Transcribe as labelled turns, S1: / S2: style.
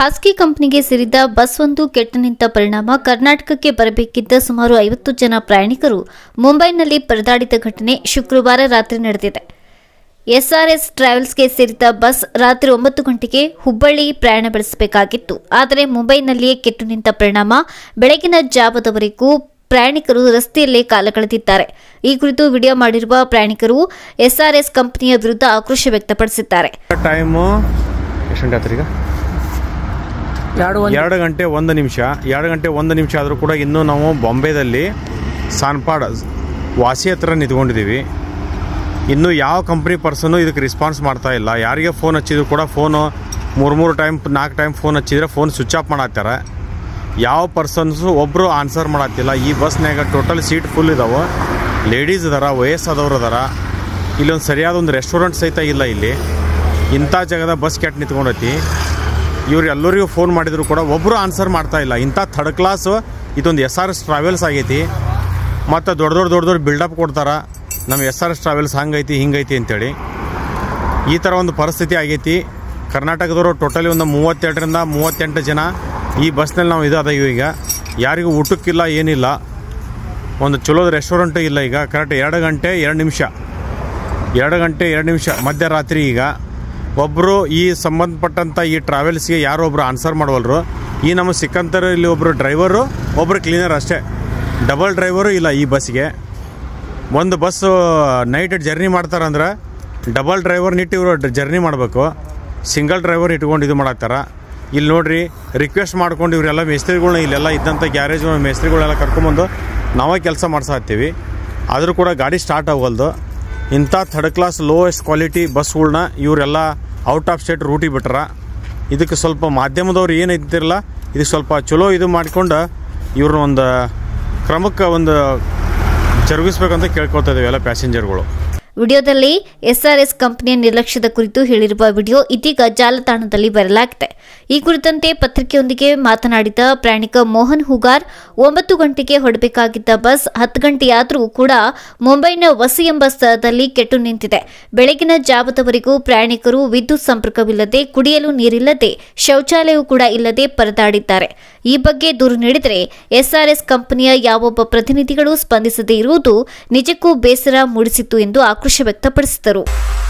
S1: ಖಾಸಗಿ ಕಂಪನಿಗೆ ಸೇರಿದ ಬಸ್ ಒಂದು ಕೆಟ್ಟು ನಿಂತ ಪರಿಣಾಮ ಕರ್ನಾಟಕಕ್ಕೆ ಬರಬೇಕಿದ್ದ ಸುಮಾರು 50 ಜನ ಪ್ರಯಾಣಿಕರು ಮುಂಬೈನಲ್ಲಿ ಪರದಾಡಿದ ಘಟನೆ ಶುಕ್ರವಾರ ರಾತ್ರಿ ನಡೆದಿದೆ. ಎಸ್ಆರ್ಎಸ್ ಟ್ರಾವೆಲ್ಸ್ಗೆ ಸೇರಿದ ಬಸ್ ರಾತ್ರಿ 9 ಗಂಟೆಗೆ ಹುಬ್ಬಳ್ಳಿ ಪ್ರಯಾಣ ಬೆಳೆಸಬೇಕಾಗಿತ್ತು. ಆದರೆ ಮುಂಬೈನಲ್ಲಿಯೇ ಕೆಟ್ಟು ನಿಂತ ಪರಿಣಾಮ ಬೆಳಗಿನ ಜಾವದವರೆಗೂ ಪ್ರಯಾಣಿಕರು ರಸ್ತೆಯಲ್ಲೇ ಕಾಲ ಕಳೆದಿದ್ದಾರೆ. ಈ ಕುರಿತು ವಿಡಿಯೋ ಮಾಡಿರುವ ಪ್ರಯಾಣಿಕರು ಎಸ್ಆರ್ಎಸ್ ಕಂಪನಿಯ ವಿರುದ್ಧ ಆಕ್ರೋಶ ವ್ಯಕ್ತಪಡಿಸಿದ್ದಾರೆ.
S2: 2 ಗಂಟೆ 1 ನಿಮಿಷ 2 ಗಂಟೆ 1 ನಿಮಿಷ ಆದರೂ ಕೂಡ ಇನ್ನೂ ನಾವು ಬಾಂಬೆದಲ್ಲಿ ಸಾನ್ಪಾಡ್ ವಾಸಿ ಹತ್ರ ನಿಂತ್ಕೊಂಡಿದ್ದೀವಿ. ಇನ್ನೂ ಯಾವ ಕಂಪ್ನಿ ಪರ್ಸನು ಇದಕ್ಕೆ ರೆಸ್ಪಾನ್ಸ್ ಮಾಡ್ತಾ ಇಲ್ಲ. ಯಾರಿಗೆ ಫೋನ್ ಹಚ್ಚಿದ್ರು ಕೂಡ ಫೋನು 3 ಟೈಮ್ 4 ಟೈಮ್ ಫೋನ್ ಹಚ್ಚಿದ್ರೆ ಫೋನ್ ಸ್ವಿಚ್ ಆಫ್ ಮಾಡತ್ತಾರೆ. ಯಾವ ಪರ್ಸನ್ಸು ಒಬ್ಬರು ಆನ್ಸರ್ ಮಾಡತ್ತಿಲ್ಲ. ಈ ಬಸ್ನಾಗ ಟೋಟಲ್ ಸೀಟ್ ಫುಲ್ ಇದಾವೆ. ಲೇಡೀಸ್ ಅದಾರ, ವಯಸ್ಸಾದವ್ರು ಅದಾರ. ಇಲ್ಲೊಂದು ಸರಿಯಾದ ಒಂದು ರೆಸ್ಟೋರೆಂಟ್ ಸಹಿತ ಇಲ್ಲ. ಇಲ್ಲಿ ಇಂಥ ಜಾಗದ ಬಸ್ ಕೆಟ್ಟು ನಿಂತ್ಕೊಂಡೈತಿ. ಇವ್ರು ಎಲ್ಲರಿಗೂ ಫೋನ್ ಮಾಡಿದ್ರು ಕೂಡ ಒಬ್ಬರು ಆನ್ಸರ್ ಮಾಡ್ತಾ ಇಲ್ಲ. ಇಂಥ ಥರ್ಡ್ ಕ್ಲಾಸು ಇದೊಂದು SRS ಟ್ರಾವೆಲ್ಸ್ ಆಗೈತಿ. ಮತ್ತು ದೊಡ್ಡ ಬಿಲ್ಡಪ್ ಕೊಡ್ತಾರೆ, ನಮ್ಮ SRS ಟ್ರಾವೆಲ್ಸ್ ಹಂಗೈತಿ ಹಿಂಗೈತಿ ಅಂತೇಳಿ. ಈ ಥರ ಒಂದು ಪರಿಸ್ಥಿತಿ ಆಗೈತಿ. ಕರ್ನಾಟಕದವರು ಟೋಟಲಿ ಒಂದು 32ರಿಂದ 38 ಜನ ಈ ಬಸ್ನಲ್ಲಿ ನಾವು ಇದಾದೀವಿ. ಈಗ ಯಾರಿಗೂ ಊಟಕ್ಕಿಲ್ಲ, ಏನಿಲ್ಲ. ಒಂದು ಚಲೋದ ರೆಸ್ಟೋರೆಂಟು ಇಲ್ಲ. ಈಗ ಕರೆಕ್ಟ್ 2 ಗಂಟೆ 2 ನಿಮಿಷ ಮಧ್ಯರಾತ್ರಿ. ಈಗ ಒಬ್ಬರು ಈ ಸಂಬಂಧಪಟ್ಟಂಥ ಈ ಟ್ರಾವೆಲ್ಸ್ಗೆ ಯಾರೋ ಒಬ್ಬರು ಆನ್ಸರ್ ಮಾಡವಲ್ರು. ಈ ನಮ್ಮ ಸಿಕ್ಕಂತರ ಇಲ್ಲಿ ಒಬ್ಬರು ಡ್ರೈವರು, ಒಬ್ಬರು ಕ್ಲೀನರ್ ಅಷ್ಟೇ. ಡಬಲ್ ಡ್ರೈವರು ಇಲ್ಲ ಈ ಬಸ್ಗೆ. ಒಂದು ಬಸ್ಸು ನೈಟ್ ಜರ್ನಿ ಮಾಡ್ತಾರಂದ್ರೆ ಡಬಲ್ ಡ್ರೈವರ್ ನಿಟ್ಟು ಇವರು ಜರ್ನಿ ಮಾಡಬೇಕು. ಸಿಂಗಲ್ ಡ್ರೈವರ್ ಇಟ್ಕೊಂಡು ಇದು ಮಾಡತ್ತಾರ. ಇಲ್ಲಿ ನೋಡ್ರಿ, ರಿಕ್ವೆಸ್ಟ್ ಮಾಡ್ಕೊಂಡು ಇವರೆಲ್ಲ ಮೇಸ್ತ್ರಿಗಳನ್ನ ಇಲ್ಲೆಲ್ಲ ಇದ್ದಂಥ ಗ್ಯಾರೇಜ್ ಮೇಸ್ತ್ರಿಗಳೆಲ್ಲ ಕರ್ಕೊಂಬಂದು ನಾವೇ ಕೆಲಸ ಮಾಡ್ಸಾತ್ತೀವಿ. ಆದರೂ ಕೂಡ ಗಾಡಿ ಸ್ಟಾರ್ಟ್ ಆಗೋಲ್ದು. ಇಂಥ ಥರ್ಡ್ ಕ್ಲಾಸ್ ಲೋಯೆಸ್ಟ್ ಕ್ವಾಲಿಟಿ ಬಸ್ಗಳ್ನ ಇವರೆಲ್ಲ ಔಟ್ ಆಫ್ ಸ್ಟೇಟ್ ರೂಟಿಗೆ ಬಿಟ್ರ. ಇದಕ್ಕೆ ಸ್ವಲ್ಪ ಮಾಧ್ಯಮದವ್ರು ಏನು ಇದ್ದಿರಲ್ಲ, ಇದಕ್ಕೆ ಸ್ವಲ್ಪ ಚಲೋ ಇದು ಮಾಡಿಕೊಂಡು ಇವ್ರನ್ನ ಒಂದು ಕ್ರಮಕ್ಕೆ ಒಂದು ಜರುಗಿಸ್ಬೇಕಂತ ಕೇಳ್ಕೊತಾ ಇದ್ದೀವಿ ಎಲ್ಲ ಪ್ಯಾಸೆಂಜರ್ಗಳು.
S1: ವಿಡಿಯೋದಲ್ಲಿ ಎಸ್ಆರ್ಎಸ್ ಕಂಪನಿಯ ನಿರ್ಲಕ್ಷ್ಯದ ಕುರಿತು ಹೇಳಿರುವ ವಿಡಿಯೋ ಇದೀಗ ಜಾಲತಾಣದಲ್ಲಿ ಬರಲಾಗಿದೆ. ಈ ಕುರಿತಂತೆ ಪತ್ರಿಕೆಯೊಂದಿಗೆ ಮಾತನಾಡಿದ ಪ್ರಯಾಣಿಕ ಮೋಹನ್ ಹುಗಾರ್, 9 ಗಂಟೆಗೆ ಹೊರಡಬೇಕಾಗಿದ್ದ ಬಸ್ 10 ಗಂಟೆಯಾದರೂ ಕೂಡ ಮುಂಬೈನ ವಸಿ ಎಂಬ ಸ್ಥಳದಲ್ಲಿ ಕೆಟ್ಟು ನಿಂತಿದೆ. ಬೆಳಗಿನ ಜಾವದವರೆಗೂ ಪ್ರಯಾಣಿಕರು ವಿದ್ಯುತ್ ಸಂಪರ್ಕವಿಲ್ಲದೆ, ಕುಡಿಯಲು ನೀರಿಲ್ಲದೆ, ಶೌಚಾಲಯವೂ ಕೂಡ ಇಲ್ಲದೆ ಪರದಾಡಿದ್ದಾರೆ. ಈ ಬಗ್ಗೆ ದೂರು ನೀಡಿದರೆ ಎಸ್ಆರ್ಎಸ್ ಕಂಪನಿಯ ಯಾವೊಬ್ಬ ಪ್ರತಿನಿಧಿಗಳು ಸ್ಪಂದಿಸದೇ ಇರುವುದು ನಿಜಕ್ಕೂ ಬೇಸರ ಮೂಡಿಸಿತ್ತು ಎಂದು ಆಕ್ರೋಶ ವ್ಯಕ್ತಪಡಿಸಿದರು.